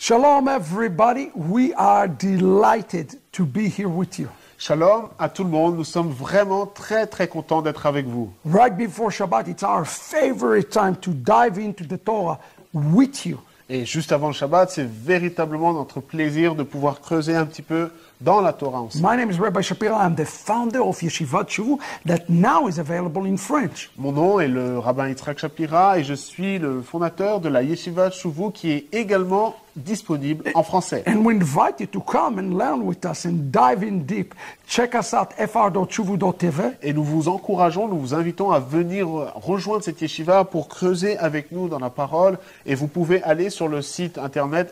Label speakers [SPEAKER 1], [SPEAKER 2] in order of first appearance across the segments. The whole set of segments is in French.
[SPEAKER 1] Shalom, everybody. We are delighted to be here with you.
[SPEAKER 2] Shalom à tout le monde, nous sommes vraiment très contents d'être avec vous.
[SPEAKER 1] Right before Shabbat, it's our favorite time to dive into the Torah with you.
[SPEAKER 2] Et juste avant le Shabbat, c'est véritablement notre plaisir de pouvoir creuser un petit peu dans la Torah ensemble.
[SPEAKER 1] My name is Rabbi Shapira. I'm the founder of Yeshivat Shuvu that now is available in French.
[SPEAKER 2] Mon nom est le rabbin Yitzhak Shapira et je suis le fondateur de la Yeshiva Shuvu qui est également disponible en français.
[SPEAKER 1] And we invite you to come and learn with us and dive in deep. Check us out, fr.shuvu.tv.
[SPEAKER 2] Et nous vous encourageons, nous vous invitons à venir rejoindre cette yeshiva pour creuser avec nous dans la parole. Et vous pouvez aller sur le site internet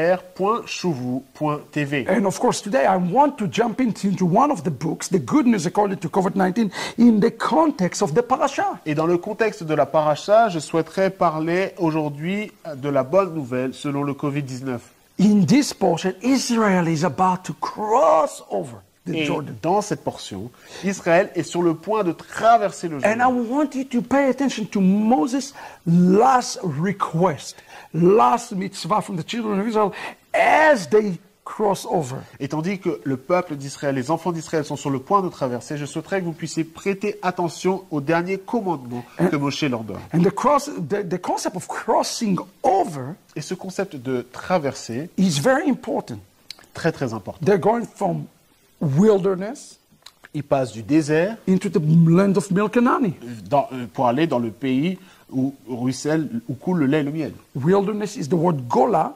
[SPEAKER 2] fr.shuvu.tv.
[SPEAKER 1] And of course, today I want to jump into one of the books, The Good News According to COVID-19, in the context of the parasha.
[SPEAKER 2] Et dans le contexte de la paracha, je souhaiterais parler aujourd'hui de la bonne nouvelle selon le Covid-19.
[SPEAKER 1] In this portion, Israel is about to cross over the
[SPEAKER 2] Et
[SPEAKER 1] Jordan.
[SPEAKER 2] dans cette portion, Israël est sur le point de traverser le
[SPEAKER 1] And I
[SPEAKER 2] Jourdain.
[SPEAKER 1] want you to pay attention to Moses' last request, last mitzvah from the children of Israel as they cross over.
[SPEAKER 2] Et tandis que le peuple d'Israël, les enfants d'Israël sont sur le point de traverser, je souhaiterais que vous puissiez prêter attention au dernier commandement que Moshe leur donne.
[SPEAKER 1] And the concept of crossing over
[SPEAKER 2] Et ce concept de traverser,
[SPEAKER 1] is very important.
[SPEAKER 2] très important.
[SPEAKER 1] They're going from wilderness
[SPEAKER 2] Il passe du désert
[SPEAKER 1] into the land of milk and honey.
[SPEAKER 2] pour aller dans le pays où ruisselle, où coule le lait et le miel.
[SPEAKER 1] Wilderness is the word gola,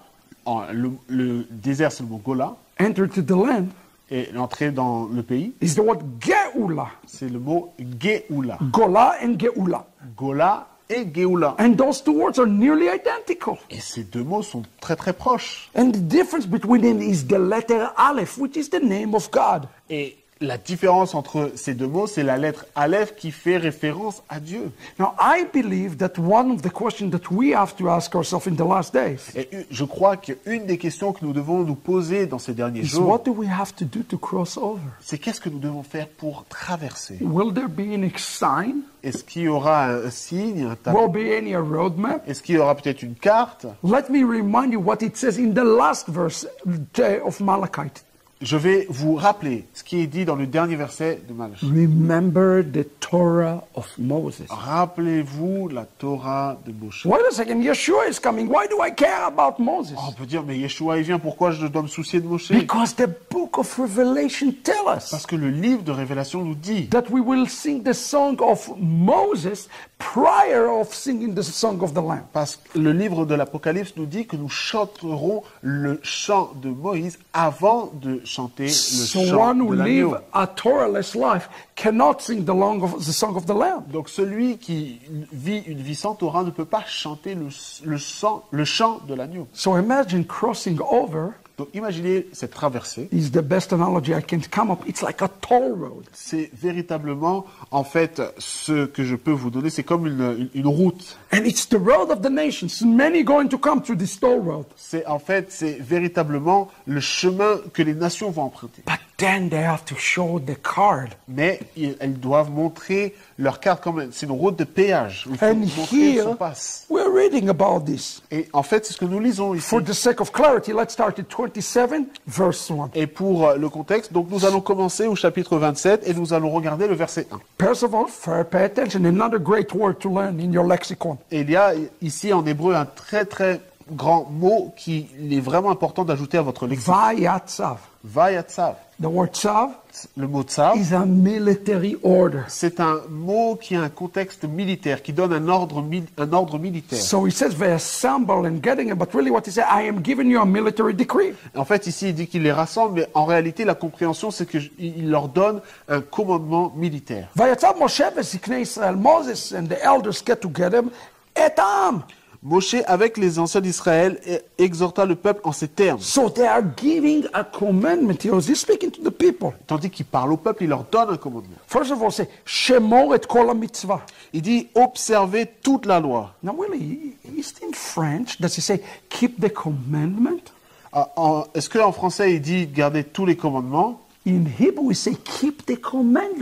[SPEAKER 2] Le désert, c'est le mot Gola.
[SPEAKER 1] enter to the land
[SPEAKER 2] Et l'entrée dans le pays,
[SPEAKER 1] is the word geula.
[SPEAKER 2] c'est le mot Geoula.
[SPEAKER 1] Gola and geula.
[SPEAKER 2] Gola et Geoula.
[SPEAKER 1] And those two words are nearly identical.
[SPEAKER 2] Et ces deux mots sont très proches.
[SPEAKER 1] And the difference between them is the letter Aleph, which is the name of God.
[SPEAKER 2] Et la différence entre ces deux mots, c'est la lettre Aleph qui fait référence à Dieu.
[SPEAKER 1] Now, I believe that one of the questions that we have to ask ourselves in the last days
[SPEAKER 2] Et je crois qu'une des questions que nous devons nous poser dans ces derniers
[SPEAKER 1] is
[SPEAKER 2] jours,
[SPEAKER 1] what do we have to do to cross over?
[SPEAKER 2] c'est qu'est-ce que nous devons faire pour traverser?
[SPEAKER 1] Will there be any sign?
[SPEAKER 2] Est-ce qu'il y aura un signe, un tableau?
[SPEAKER 1] Will be any roadmap?
[SPEAKER 2] Est-ce qu'il y aura peut-être une carte?
[SPEAKER 1] Let me remind you what it says in the last verse of Malachi.
[SPEAKER 2] Je vais vous rappeler ce qui est dit dans le dernier verset de Malachie.
[SPEAKER 1] Remember the Torah of Moses.
[SPEAKER 2] Rappelez-vous la Torah de Moshe.
[SPEAKER 1] Wait a second, Yeshua is coming. Why do I care about Moses?
[SPEAKER 2] On peut dire, mais Yeshua, il vient, pourquoi je dois me soucier de Moshe?
[SPEAKER 1] Because the book of Revelation tells us
[SPEAKER 2] Parce que le livre de Révélation nous dit
[SPEAKER 1] that we will sing the song of Moses prior of singing the song of the Lamb.
[SPEAKER 2] Parce que le livre de l'Apocalypse nous dit que nous chanterons le chant de Moïse avant de chanter le
[SPEAKER 1] So
[SPEAKER 2] chant
[SPEAKER 1] one who
[SPEAKER 2] de l'agneau.
[SPEAKER 1] live a Torahless life cannot sing the song of the Lamb.
[SPEAKER 2] Donc celui qui vit une vie sans Torah ne peut pas chanter le chant de l'agneau.
[SPEAKER 1] So imagine crossing over
[SPEAKER 2] Donc imaginez cette traversée.
[SPEAKER 1] is the best analogy I can come up. It's like a toll road.
[SPEAKER 2] C'est véritablement, en fait, ce que je peux vous donner, c'est comme une route.
[SPEAKER 1] And it's the road of the nations. Many going to come through this toll road.
[SPEAKER 2] C'est véritablement le chemin que les nations vont emprunter.
[SPEAKER 1] But then they have to show the card.
[SPEAKER 2] Mais elles doivent montrer leur carte quand même. C'est une route de péage. Il faut
[SPEAKER 1] And
[SPEAKER 2] montrer son
[SPEAKER 1] here,
[SPEAKER 2] passe.
[SPEAKER 1] we're reading about this.
[SPEAKER 2] Et en fait, c'est ce que nous lisons ici.
[SPEAKER 1] For the sake of clarity, let's start at 27, verse 1.
[SPEAKER 2] Et pour le contexte, donc nous allons commencer au chapitre 27 et nous allons regarder le verset 1.
[SPEAKER 1] First of all, pay attention. Another great word to learn in your lexicon.
[SPEAKER 2] Et il y a ici en hébreu un très grand mot qui est vraiment important d'ajouter à votre lexicon.
[SPEAKER 1] Vayatzav.
[SPEAKER 2] Vayatzav.
[SPEAKER 1] The word tzav
[SPEAKER 2] Le mot tzav,
[SPEAKER 1] is a military order.
[SPEAKER 2] c'est un mot qui a un contexte militaire, qui donne un ordre militaire.
[SPEAKER 1] So he says they assemble and getting it, but really what he said, I am giving you a military decree.
[SPEAKER 2] En fait, ici, il dit qu'il les rassemble, mais en réalité, la compréhension, c'est qu'il leur donne un commandement militaire.
[SPEAKER 1] Vayatzav Moshe v'ziknei Israel. Moses and the elders get together. Etam.
[SPEAKER 2] Moshe, avec les anciens d'Israël, exhorta le peuple en ces termes.
[SPEAKER 1] So they are giving a commandment here. He's speaking to the people.
[SPEAKER 2] Tandis qu'il parle au peuple, il leur donne un commandement.
[SPEAKER 1] First of all, say, Shemor et kol mitzvah.
[SPEAKER 2] Il dit, observez toute la loi.
[SPEAKER 1] Now, really, is it in French? Does he say, keep the commandment?
[SPEAKER 2] Est-ce qu'en français, il dit, gardez tous les commandements?
[SPEAKER 1] In Hebrew, we say, keep the commandment.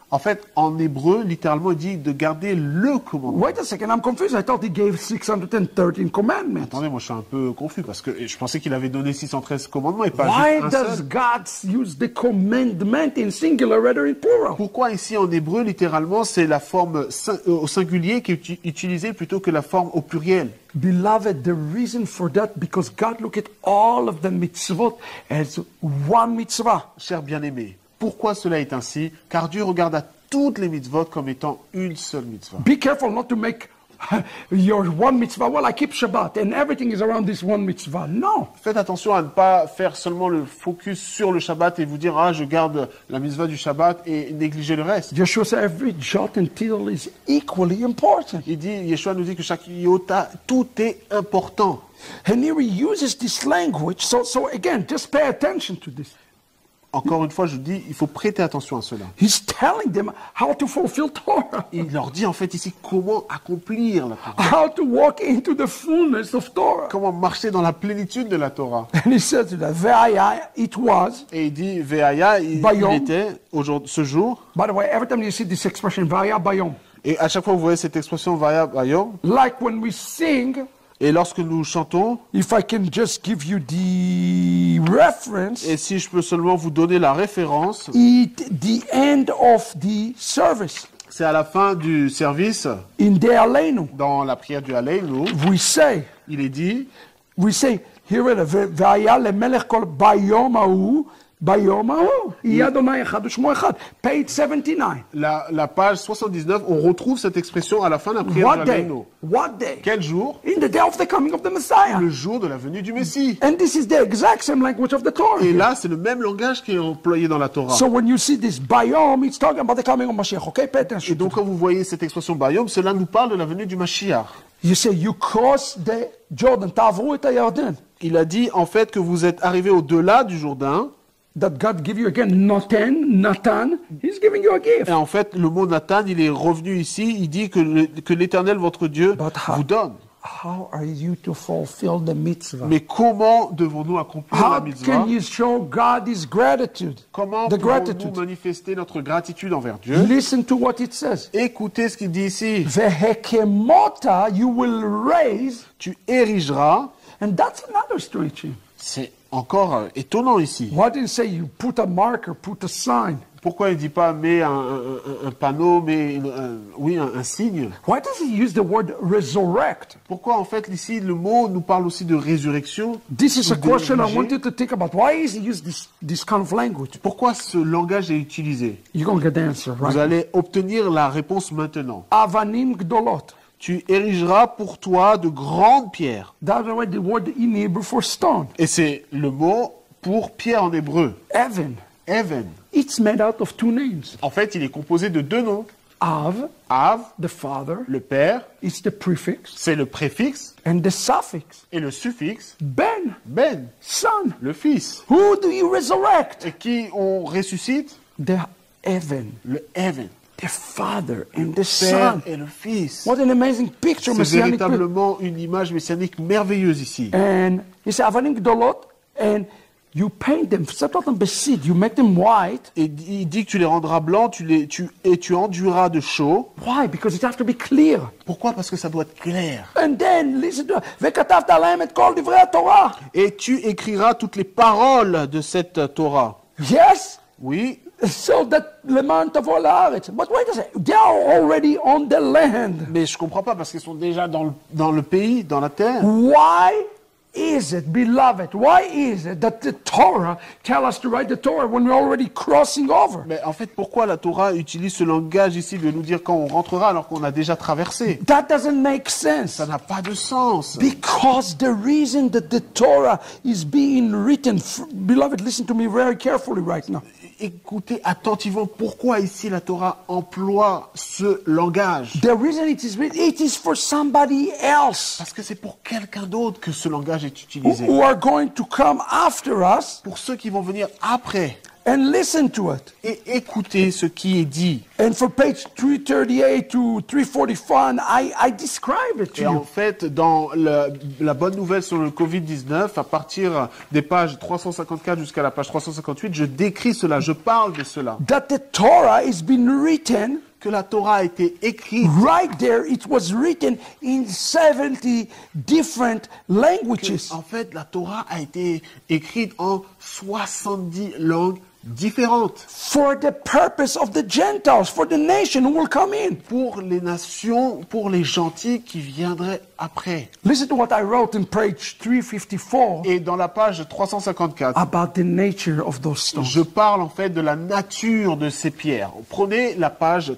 [SPEAKER 2] En fait, en hébreu, littéralement, il dit de garder le commandement.
[SPEAKER 1] Wait a second, I'm confused. I thought he gave 613 commandments.
[SPEAKER 2] Attendez, moi je suis un peu confus parce que je pensais qu'il avait donné 613 commandements et pas
[SPEAKER 1] Why
[SPEAKER 2] juste un
[SPEAKER 1] does
[SPEAKER 2] seul.
[SPEAKER 1] God use the commandment in singular rather in plural?
[SPEAKER 2] Pourquoi ici en hébreu, littéralement, c'est la forme au singulier qui est utilisée plutôt que la forme au pluriel?
[SPEAKER 1] Beloved, the reason for that, because God looked at all of the mitzvot as one mitzvah.
[SPEAKER 2] Cher bien-aimé, pourquoi cela est ainsi? Car Dieu regarde à toutes les mitzvot comme étant une seule mitzvah.
[SPEAKER 1] Be careful not to make your one mitzvah, well, I keep Shabbat, and everything is around this one mitzvah. No.
[SPEAKER 2] Faites attention à ne pas faire seulement le focus sur le Shabbat et vous dire, ah, je garde la mitzvah du Shabbat et négliger le reste.
[SPEAKER 1] Yeshua said every jot and tittle is equally important.
[SPEAKER 2] Yeshua nous dit que chaque iota, tout est important.
[SPEAKER 1] And here he uses this language. So again, just pay attention to this.
[SPEAKER 2] Encore une fois, je dis, il faut prêter attention à cela.
[SPEAKER 1] He's telling them how to fulfill Torah.
[SPEAKER 2] Il leur dit en fait ici comment accomplir la Torah.
[SPEAKER 1] How to walk into the fullness of Torah.
[SPEAKER 2] Comment marcher dans la plénitude de la Torah.
[SPEAKER 1] And he says that Ve'aya, it was.
[SPEAKER 2] Et il dit, Ve'aya, il était ce jour.
[SPEAKER 1] By the way, every time you see this expression, Ve'aya Bayom.
[SPEAKER 2] Et à chaque fois que vous voyez cette expression, Ve'aya Bayom.
[SPEAKER 1] Like when we sing.
[SPEAKER 2] Et lorsque nous chantons,
[SPEAKER 1] if I can just give you the reference,
[SPEAKER 2] et si je peux seulement vous donner la référence,
[SPEAKER 1] the end of the service.
[SPEAKER 2] C'est à la fin du service,
[SPEAKER 1] in the Aleinu,
[SPEAKER 2] dans la prière du Aleinu,
[SPEAKER 1] we say, we say, here V'aya lemelech kol bayom hahu, bayom hahu, yeh Adonai echad u'shmo echad, page 79.
[SPEAKER 2] La page 79, on retrouve cette expression à la fin de la prière du Aleinu.
[SPEAKER 1] What day?
[SPEAKER 2] Quel jour?
[SPEAKER 1] In the day of the coming of the Messiah.
[SPEAKER 2] Le jour de la venue du Messie.
[SPEAKER 1] And this is the exact same language of the Torah.
[SPEAKER 2] Et là, c'est le même langage qui est employé dans la Torah.
[SPEAKER 1] So when you see this bayom, it's talking about the coming of Mashiach. Okay, pay attention.
[SPEAKER 2] Et donc quand vous voyez cette expression bayom, cela nous parle de la venue du Mashiach.
[SPEAKER 1] You say you cross the Jordan, ta'avru et Yarden.
[SPEAKER 2] Il a dit en fait que vous êtes arrivé au-delà du Jourdain.
[SPEAKER 1] That God give you again Nathan, He's giving you a gift.
[SPEAKER 2] Et en fait, le mot Nathan, il est revenu ici. Il dit que l'Éternel, votre Dieu, vous donne.
[SPEAKER 1] How are you to fulfill the mitzvah?
[SPEAKER 2] Mais comment devons-nous accomplir la mitzvah?
[SPEAKER 1] How can you show God His gratitude?
[SPEAKER 2] Comment pouvons-nous manifester notre gratitude envers Dieu?
[SPEAKER 1] Listen to what it says.
[SPEAKER 2] Écoutez ce qu'il dit ici.
[SPEAKER 1] Vehekemota you will raise.
[SPEAKER 2] Tu érigeras.
[SPEAKER 1] And that's another strange thing.
[SPEAKER 2] C'est encore étonnant ici.
[SPEAKER 1] Why did he say you put a marker, put a sign?
[SPEAKER 2] Pourquoi il ne dit pas mets un panneau, mais un signe?
[SPEAKER 1] Why does he use the word resurrect?
[SPEAKER 2] Pourquoi en fait ici le mot nous parle aussi de résurrection?
[SPEAKER 1] This is a question I want you to think about. Why is he use this kind of language?
[SPEAKER 2] Pourquoi ce langage est utilisé?
[SPEAKER 1] You're going to get the answer, right?
[SPEAKER 2] Vous allez obtenir la réponse maintenant.
[SPEAKER 1] Avanim gdolot.
[SPEAKER 2] Tu érigeras pour toi de grandes pierres.
[SPEAKER 1] That's the word in Hebrew for stone.
[SPEAKER 2] Et c'est le mot pour pierre en hébreu.
[SPEAKER 1] Even.
[SPEAKER 2] Even.
[SPEAKER 1] It's made out of two names.
[SPEAKER 2] En fait, il est composé de deux noms.
[SPEAKER 1] Av,
[SPEAKER 2] the
[SPEAKER 1] father,
[SPEAKER 2] le père,
[SPEAKER 1] it's the prefix,
[SPEAKER 2] c'est le préfixe,
[SPEAKER 1] and the suffix,
[SPEAKER 2] et le suffixe,
[SPEAKER 1] ben, son,
[SPEAKER 2] le fils.
[SPEAKER 1] Who do you resurrect?
[SPEAKER 2] Et qui on ressuscite?
[SPEAKER 1] The heaven,
[SPEAKER 2] le heaven,
[SPEAKER 1] the father and the
[SPEAKER 2] père
[SPEAKER 1] son.
[SPEAKER 2] Et le fils.
[SPEAKER 1] What an amazing picture,
[SPEAKER 2] c'est véritablement une image messianique merveilleuse ici.
[SPEAKER 1] And he said, Avanim gdolot, and you paint them, you make them white.
[SPEAKER 2] Et il dit que tu les rendras blancs, tu enduiras de chaux.
[SPEAKER 1] Why? Because it has to be clear.
[SPEAKER 2] Pourquoi? Parce que ça doit être clair.
[SPEAKER 1] And then, listen to it. Torah.
[SPEAKER 2] Et tu écriras toutes les paroles de cette Torah.
[SPEAKER 1] Yes.
[SPEAKER 2] Oui.
[SPEAKER 1] So that leman tavo la'aretz. But wait a second, they are already on the land.
[SPEAKER 2] Mais je comprends pas parce qu'ils sont déjà dans le pays, dans la terre.
[SPEAKER 1] Why is it, beloved? Why is it that the Torah tell us to write the Torah when we're already crossing over?
[SPEAKER 2] Mais en fait, pourquoi la Torah utilise ce langage ici de nous dire quand on rentrera alors qu'on a déjà traversé?
[SPEAKER 1] That doesn't make sense.
[SPEAKER 2] Ça n'a pas de sens.
[SPEAKER 1] Because the reason that the Torah is being written, beloved, listen to me very carefully right now.
[SPEAKER 2] Écoutez attentivement pourquoi ici la Torah emploie ce langage.
[SPEAKER 1] The reason it is for somebody else.
[SPEAKER 2] Parce que c'est pour quelqu'un d'autre que ce langage est utilisé.
[SPEAKER 1] Who are going to come after us.
[SPEAKER 2] Pour ceux qui vont venir après.
[SPEAKER 1] and listen to it.
[SPEAKER 2] et écoutez ce qui est dit.
[SPEAKER 1] And for page 338 to 341, I describe it to
[SPEAKER 2] Et en
[SPEAKER 1] you.
[SPEAKER 2] fait, dans la bonne nouvelle sur le Covid-19, à partir des pages 354 jusqu'à la page 358, je décris cela, je parle de cela.
[SPEAKER 1] That the Torah is being written
[SPEAKER 2] Que la Torah a été écrite.
[SPEAKER 1] right there. It was written in 70 different languages.
[SPEAKER 2] En fait, la Torah a été écrite en 70 langues différentes.
[SPEAKER 1] For the purpose of the Gentiles, for the nation who will come in.
[SPEAKER 2] Pour les nations, pour les gentils qui viendraient après.
[SPEAKER 1] Listen to what I wrote in page 354
[SPEAKER 2] Et dans la page 354,
[SPEAKER 1] about the nature of those stones.
[SPEAKER 2] je parle en fait de la nature de ces pierres. Prenez la page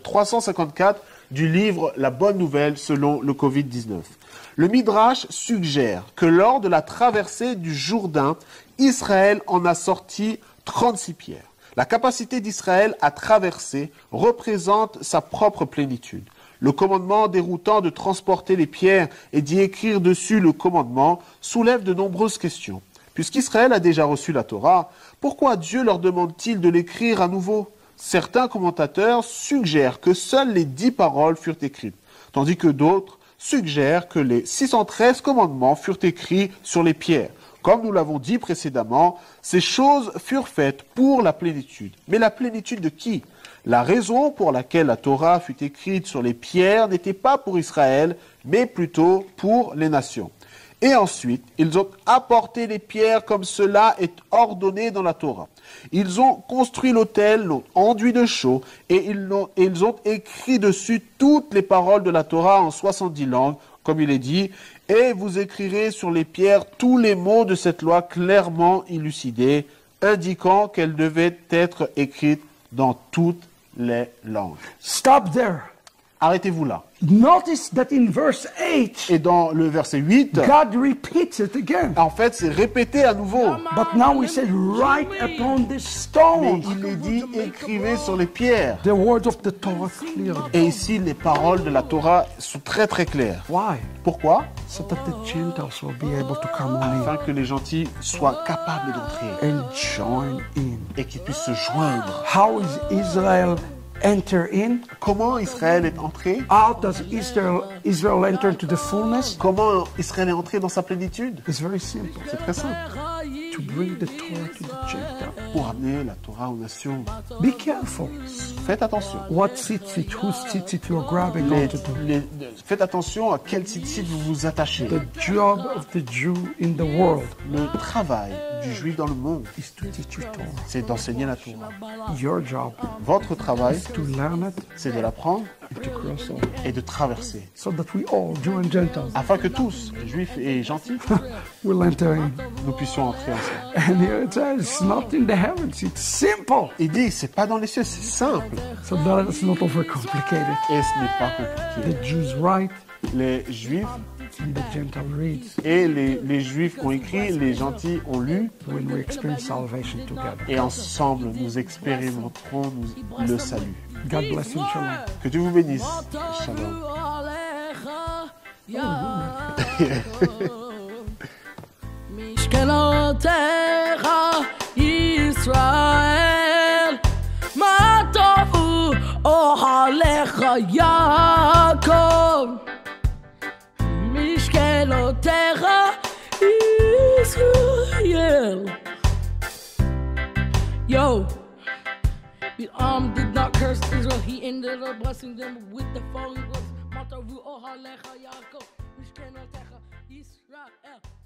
[SPEAKER 2] 354 du livre La Bonne Nouvelle selon le Covid-19. Le Midrash suggère que lors de la traversée du Jourdain, Israël en a sorti 36 pierres. La capacité d'Israël à traverser représente sa propre plénitude. Le commandement déroutant de transporter les pierres et d'y écrire dessus le commandement soulève de nombreuses questions. Puisqu'Israël a déjà reçu la Torah, pourquoi Dieu leur demande-t-il de l'écrire à nouveau? Certains commentateurs suggèrent que seules les 10 paroles furent écrites, tandis que d'autres suggèrent que les 613 commandements furent écrits sur les pierres. Comme nous l'avons dit précédemment, ces choses furent faites pour la plénitude. Mais la plénitude de qui? La raison pour laquelle la Torah fut écrite sur les pierres n'était pas pour Israël, mais plutôt pour les nations. Et ensuite, ils ont apporté les pierres comme cela est ordonné dans la Torah. Ils ont construit l'autel, l'ont enduit de chaux, et ils ont écrit dessus toutes les paroles de la Torah en 70 langues, comme il est dit, et vous écrirez sur les pierres tous les mots de cette loi clairement élucidés, indiquant qu'elle devait être écrite dans toutes les langues.
[SPEAKER 1] Stop there.
[SPEAKER 2] Arrêtez-vous là.
[SPEAKER 1] Notice that in verse 8,
[SPEAKER 2] Et dans le verset 8,
[SPEAKER 1] God repeats it again.
[SPEAKER 2] en fait, c'est répété à nouveau.
[SPEAKER 1] But now he said, write upon the
[SPEAKER 2] Mais
[SPEAKER 1] stones
[SPEAKER 2] il est dit, écrivez sur les pierres.
[SPEAKER 1] the words of the Torah clearly.
[SPEAKER 2] Et ici, les paroles de la Torah sont très très claires.
[SPEAKER 1] Why?
[SPEAKER 2] Pourquoi?
[SPEAKER 1] So that the Gentiles will be able to come on
[SPEAKER 2] Afin que les gentils soient capables d'entrer
[SPEAKER 1] in and join in.
[SPEAKER 2] et qu'ils puissent se joindre.
[SPEAKER 1] How is Israel enter in?
[SPEAKER 2] Comment Israël est entré?
[SPEAKER 1] How does Israel enter into the fullness?
[SPEAKER 2] Comment Israël est entré dans sa plénitude?
[SPEAKER 1] It's very simple.
[SPEAKER 2] C'est très simple.
[SPEAKER 1] To bring the Torah to the Gentiles.
[SPEAKER 2] Pour amener la Torah aux nations.
[SPEAKER 1] Be careful.
[SPEAKER 2] Faites attention.
[SPEAKER 1] What sits it, whose sits it you're grabbing onto.
[SPEAKER 2] Faites attention à quel site vous vous attachez.
[SPEAKER 1] The job of the Jew in the world
[SPEAKER 2] Le travail du juif dans le monde,
[SPEAKER 1] is to teach you Torah.
[SPEAKER 2] c'est d'enseigner la Torah.
[SPEAKER 1] Your job
[SPEAKER 2] Votre travail,
[SPEAKER 1] to learn it
[SPEAKER 2] c'est de l'apprendre
[SPEAKER 1] and to cross over.
[SPEAKER 2] et de traverser.
[SPEAKER 1] So that we all, Jew and Gentiles,
[SPEAKER 2] Afin que tous, juifs et gentils,
[SPEAKER 1] will enter in.
[SPEAKER 2] nous puissions entrer ensemble.
[SPEAKER 1] And here it says, it's not in the heavens, it's simple.
[SPEAKER 2] Il dit, c'est pas dans les cieux, c'est simple.
[SPEAKER 1] So that it's not overcomplicated.
[SPEAKER 2] Et ce n'est pas compliqué.
[SPEAKER 1] The Jews write
[SPEAKER 2] Les juifs
[SPEAKER 1] and the Gentile reads
[SPEAKER 2] et les juifs ont écrit, les gentils ont lu,
[SPEAKER 1] when we experience salvation together.
[SPEAKER 2] et ensemble nous expérimenterons le salut.
[SPEAKER 1] God bless you, shalom.
[SPEAKER 2] Que Dieu vous bénisse. Shalom.
[SPEAKER 3] משכנותיך ישראל, מה טובו אוהליך יעקב. משכנותיך ישראל. Yo, Bilam did not curse Israel, he ended up blessing them with the following words. מה טובו אוהליך יעקב, משכנותיך ישראל.